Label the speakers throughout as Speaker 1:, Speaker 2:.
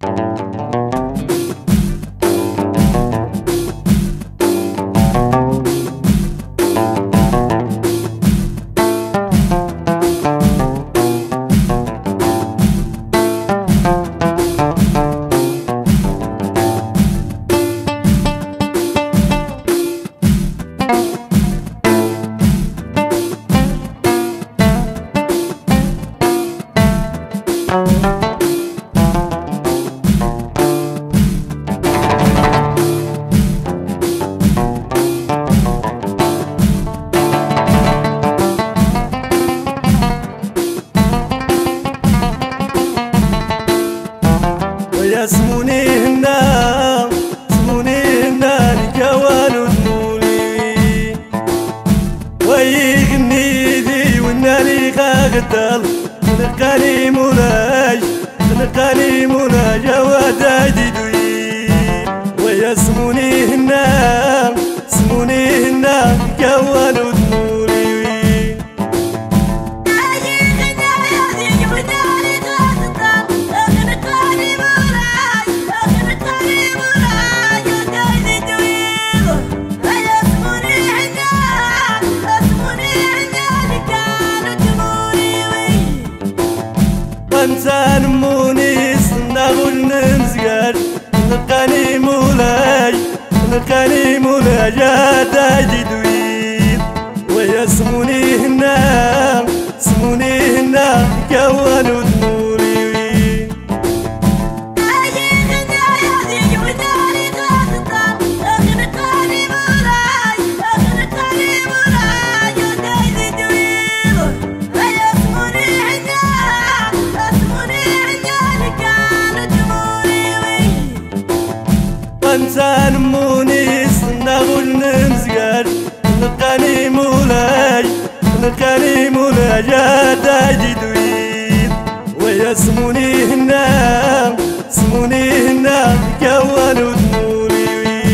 Speaker 1: سموني هنا الجوال ودمولي ويغني ذي والنالي غاغدال خلقاني مولاي جواداجي دوي ويا سموني هنا الجوال ودمولي انسان مونيس نقول نمزقر نلقاني مولاي يا داجي دويد ويا سموني هنا كوان ودمولي انسان مونيس نقول نمزقر نلقاني مولاي يا داجي دويد ويا سموني هنا كوان ودمولي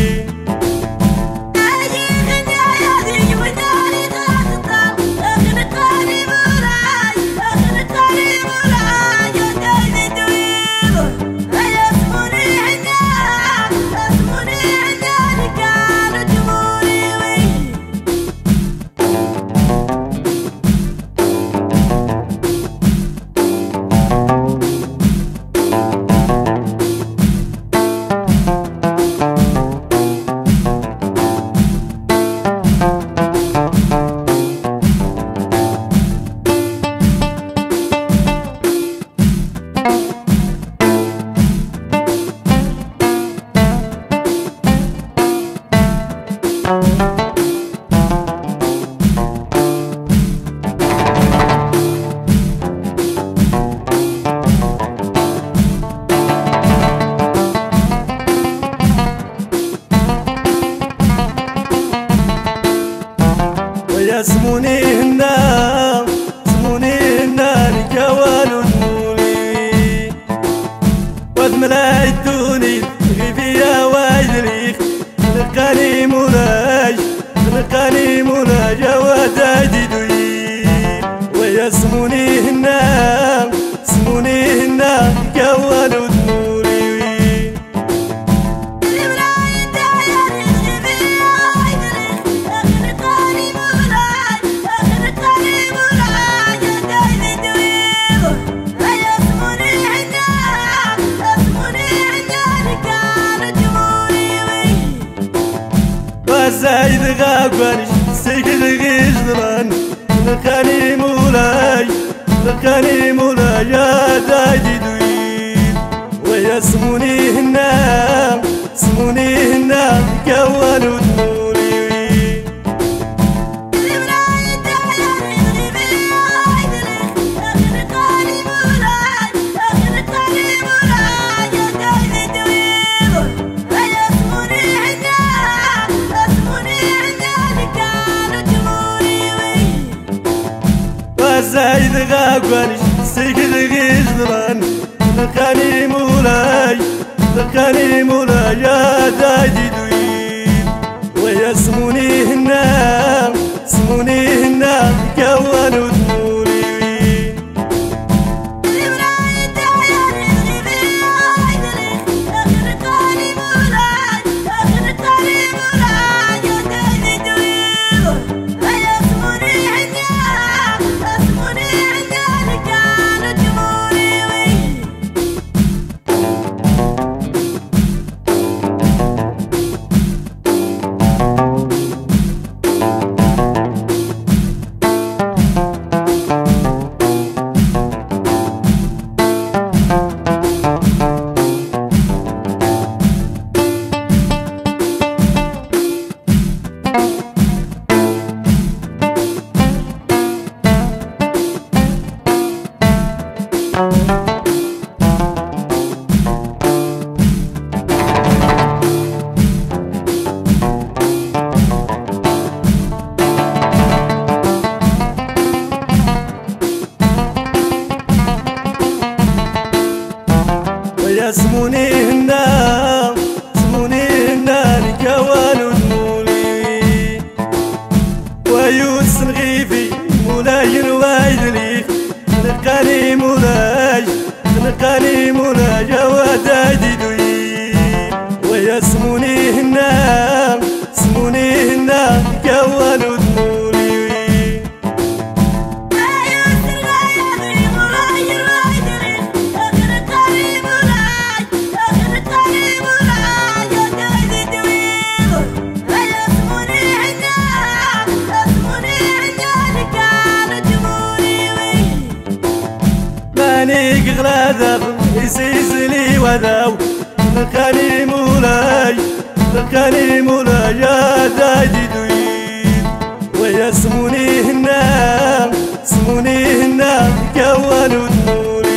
Speaker 1: سموني هنا الجوال ودمولي وذملاي الدوني غيبيا وايدريخ خلقاني مولاي جواداجي دوي ويا سموني هنا الجوال ودمولي زايد غابانش سيكل غيجدران خلقاني مولاي يا داجي دويد ويا سموني هنا كوان ودمولي زايد غابانش سيكل غيجدران خلقاني مولاي يا داجي دويد ويا سموني هنا كوان ودمولي سموني هنا سموني هنا الكوان ودمولي ويوس نغيفي مولاي الوايد ليك نلقاني مولاي نلقاني مولاي ودادي دوي ويا سموني هنا سموني هنا الكوان ودمولي ماني غرادة يسيسلي وذاو نلقاني مولاي نلقاني مولاي يا دايدي دويد ويا سموني هنا سموني هنا كوان ودمولي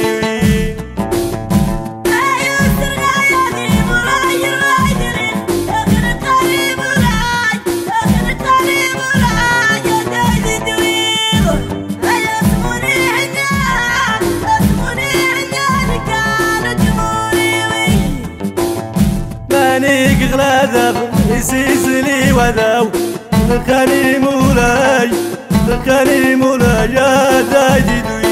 Speaker 1: ماني غرادة يسيسلي وذاو نلقاني مولاي نلقاني مولاي يا دايدي دوي